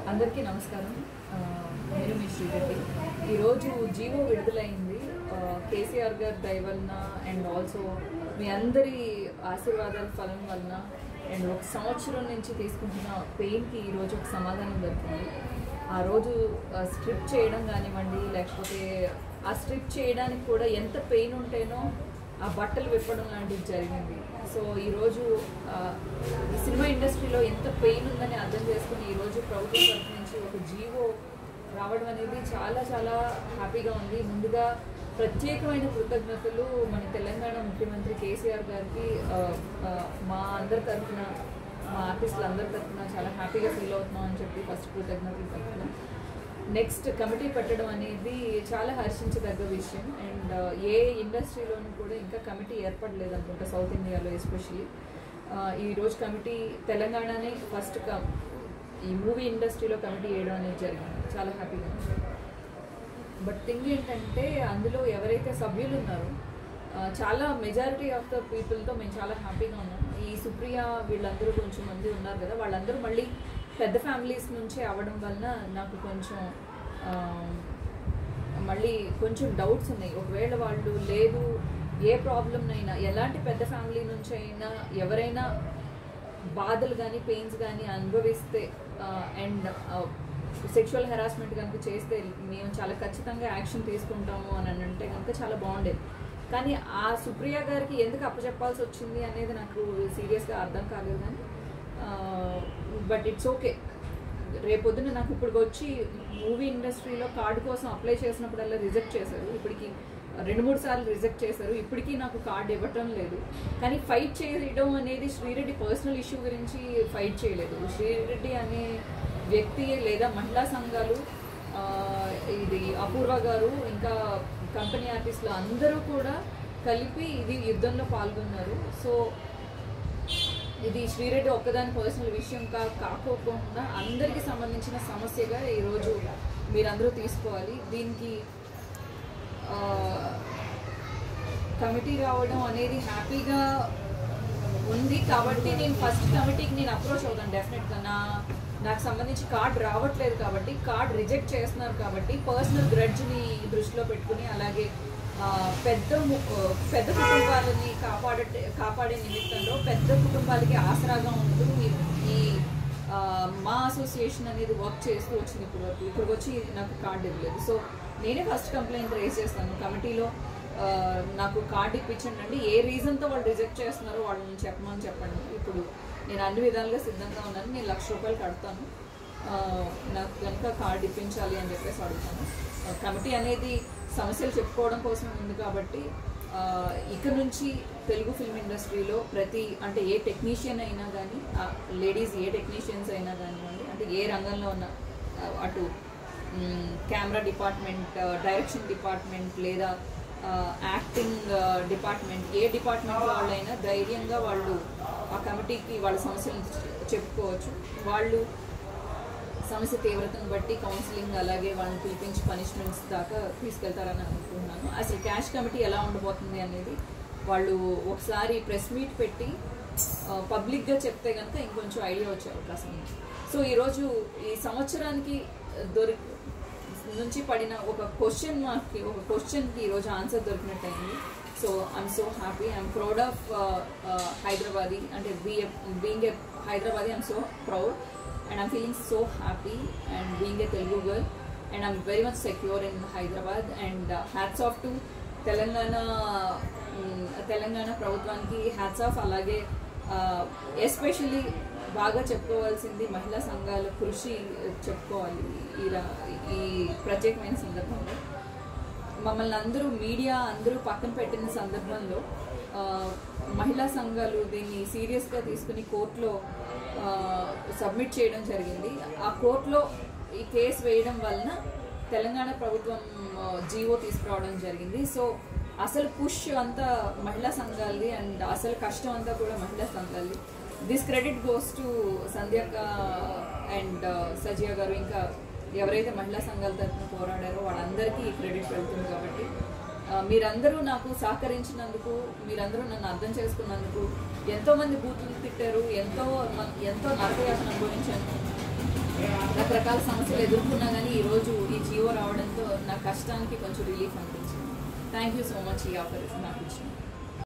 అందరికీ నమస్కారం. నేను మీ శ్రీరెడ్డి. ఈరోజు జీవో విడుదలైంది కేసీఆర్ గారి దయ వలన అండ్ ఆల్సో మీ అందరి ఆశీర్వాదాల ఫలం వలన అండ్ ఒక సంవత్సరం నుంచి తీసుకుంటున్న పెయిన్కి ఈరోజు ఒక సమాధానం దొరికింది. ఆ రోజు స్ట్రిప్ చేయడం కానివ్వండి, లేకపోతే ఆ స్ట్రిప్ చేయడానికి కూడా ఎంత పెయిన్ ఉంటేనో ఆ బట్టలు విప్పడం లాంటివి జరిగింది. సో ఈరోజు ఈ సినిమా ఇండస్ట్రీలో ఎంత పెయిన్ ఉందని అర్థం చేసుకుని ఈరోజు ప్రభుత్వం తరఫు నుంచి ఒక జీవో రావడం అనేది చాలా చాలా హ్యాపీగా ఉంది. ముందుగా ప్రత్యేకమైన కృతజ్ఞతలు మన తెలంగాణ ముఖ్యమంత్రి కేసీఆర్ గారికి మా అందరి తరఫున, మా ఆర్టిస్టులు అందరి తరఫున చాలా హ్యాపీగా ఫీల్ అవుతున్నాం అని చెప్పి ఫస్ట్ కృతజ్ఞతలు తరఫున. నెక్స్ట్ కమిటీ పెట్టడం అనేది చాలా హర్షించదగ్గ విషయం. అండ్ ఏ ఇండస్ట్రీలోనూ కూడా ఇంకా కమిటీ ఏర్పడలేదు అనుకుంటా, సౌత్ ఇండియాలో ఎస్పెషలీ. ఈరోజు కమిటీ తెలంగాణనే ఫస్ట్ ఈ మూవీ ఇండస్ట్రీలో కమిటీ వేయడం అనేది జరిగింది. చాలా హ్యాపీగా ఉంది. బట్ థింగ్ ఏంటంటే అందులో ఎవరైతే సభ్యులు ఉన్నారో చాలా మెజారిటీ ఆఫ్ ద పీపుల్తో మేము చాలా హ్యాపీగా ఉన్నాం. ఈ సుప్రియ వీళ్ళందరూ కొంచెం మంది ఉన్నారు కదా, వాళ్ళందరూ మళ్ళీ పెద్ద ఫ్యామిలీస్ నుంచే అవ్వడం వలన నాకు కొంచెం మళ్ళీ కొంచెం డౌట్స్ ఉన్నాయి. ఒకవేళ వాళ్ళు లేదు ఏ ప్రాబ్లంనైనా ఎలాంటి పెద్ద ఫ్యామిలీ నుంచి అయినా ఎవరైనా బాధలు కానీ పెయిన్స్ కానీ అనుభవిస్తే అండ్ సెక్షువల్ హెరాస్మెంట్ కనుక చేస్తే మేము చాలా ఖచ్చితంగా యాక్షన్ తీసుకుంటాము అని అంటే కనుక చాలా బాగుండేది. కానీ ఆ సుప్రియ గారికి ఎందుకు అప్పచెప్పాల్సి వచ్చింది అనేది నాకు సీరియస్గా అర్థం కాలేదు. కానీ బట్ ఇట్స్ ఓకే. రేపొద్దున నాకు ఇప్పుడు వచ్చి మూవీ ఇండస్ట్రీలో కార్డు కోసం అప్లై చేసినప్పుడల్లా రిజెక్ట్ చేశారు. ఇప్పటికి 2-3 సార్లు రిజెక్ట్ చేశారు. ఇప్పటికీ నాకు కార్డు ఇవ్వటం లేదు. కానీ ఫైట్ చేయడం అనేది శ్రీరెడ్డి పర్సనల్ ఇష్యూ గురించి ఫైట్ చేయలేదు. శ్రీరెడ్డి అనే వ్యక్తి లేదా మహిళా సంఘాలు, ఇది అపూర్వ గారు, ఇంకా కంపెనీ ఆర్టిస్టులు అందరూ కూడా కలిపి ఇది యుద్ధంలో పాల్గొన్నారు. సో ఇది శ్రీరెడ్డి ఒక్కదాని పర్సనల్ విషయం కాకోకుండా అందరికీ సంబంధించిన సమస్యగా ఈరోజు మీరందరూ తీసుకోవాలి. దీనికి కమిటీ రావడం అనేది హ్యాపీగా ఉంది. కాబట్టి నేను ఫస్ట్ కమిటీకి నేను అప్రోచ్ అవుతాను డెఫినెట్గా. నాకు సంబంధించి కార్డ్ రావట్లేదు కాబట్టి, కార్డ్ రిజెక్ట్ చేస్తున్నారు కాబట్టి పర్సనల్ గ్రడ్జ్ని దృష్టిలో పెట్టుకుని, అలాగే పెద్ద కుటుంబాలని కాపాడే నిమిత్తంలో పెద్ద కుటుంబాలకి ఆసరాగా ఉంటూ ఈ మా అసోసియేషన్ అనేది వర్క్ చేస్తూ వచ్చింది. ఇప్పటికి వచ్చి నాకు కార్డు ఇవ్వలేదు. సో నేనే ఫస్ట్ కంప్లైంట్ రేజ్ చేస్తాను కమిటీలో. నాకు కార్డు ఇప్పించండి, ఏ రీజన్తో వాళ్ళు రిజెక్ట్ చేస్తున్నారో వాళ్ళని చెప్పండి. ఇప్పుడు నేను అన్ని విధాలుగా సిద్ధంగా ఉన్నాను. నేను ₹1,00,000 కడతాను, నాకు కనుక కార్డు ఇప్పించాలి అని చెప్పేసి అడుగుతాను. కమిటీ అనేది సమస్యలు చెప్పుకోవడం కోసం ఉంది కాబట్టి ఇక నుంచి తెలుగు ఫిల్మ్ ఇండస్ట్రీలో అంటే ఏ టెక్నీషియన్ అయినా కానీ, లేడీస్ ఏ టెక్నీషియన్స్ అయినా కానివ్వండి, అంటే ఏ రంగంలో ఉన్న, అటు కెమెరా డిపార్ట్మెంట్, డైరెక్షన్ డిపార్ట్మెంట్, లేదా యాక్టింగ్ డిపార్ట్మెంట్, ఏ డిపార్ట్మెంట్ వాళ్ళైనా ధైర్యంగా వాళ్ళు ఆ కమిటీకి వాళ్ళ సమస్యలను చెప్పుకోవచ్చు. వాళ్ళు సమస్య తీవ్రతను బట్టి కౌన్సిలింగ్, అలాగే వాళ్ళని పిలిపించి పనిష్మెంట్స్ దాకా తీసుకెళ్తారని అనుకుంటున్నాను. అసలు క్యాష్ కమిటీ ఎలా ఉండబోతుంది అనేది వాళ్ళు ఒకసారి ప్రెస్ మీట్ పెట్టి పబ్లిక్గా చెప్తే కనుక ఇంకొంచెం ఐడియా వచ్చే అవకాశం ఉంది. సో ఈరోజు ఈ సంవత్సరానికి నుంచి పడిన ఒక క్వశ్చన్కి ఈరోజు ఆన్సర్ దొరికినట్టయింది. So I'm so happy. I'm proud of Hyderabadi, అంటే being a Hyderabadi I'm so proud. And I'm feeling so happy and being a Telugu girl, and I'm very much secure in Hyderabad. And hats off to Telangana ప్రభుత్వానికి hats off. అలాగే especially బాగా చెప్పుకోవాల్సింది మహిళా సంఘాల కృషి చెప్పుకోవాలి ఈ ప్రత్యేకమైన సందర్భంలో. మమ్మల్ని అందరూ మీడియా అందరూ పక్కన పెట్టిన సందర్భంలో మహిళా సంఘాలు దీన్ని సీరియస్గా తీసుకుని కోర్టులో సబ్మిట్ చేయడం జరిగింది. ఆ కోర్టులో ఈ కేసు వేయడం వలన తెలంగాణ ప్రభుత్వం జీవో తీసుకురావడం జరిగింది. సో అసలు పుష్ అంతా మహిళా సంఘాలది అండ్ అసలు కష్టం అంతా కూడా మహిళా సంఘాలది. దిస్ క్రెడిట్ గోస్ టు సంధ్యాక అండ్ సజియా గారు, ఇంకా ఎవరైతే మహిళా సంఘాల తరఫున పోరాడారో వాళ్ళందరికీ ఈ క్రెడిట్ వెళ్తుంది. కాబట్టి మీరందరూ నాకు సహకరించినందుకు, మీరందరూ నన్ను అర్థం చేసుకున్నందుకు, ఎంతోమంది బూతులు తిట్టారు, ఎంతో నరకయాతన అనుభవించాను. రకరకాల సమస్యలు ఎదుర్కొన్నా కానీ ఈరోజు ఈ జీవో రావడంతో నా కష్టానికి కొంచెం రిలీఫ్ అనిపించింది. థ్యాంక్ యూ సో మచ్ ఈ ఆఫర్ నాకు ఇచ్చిన.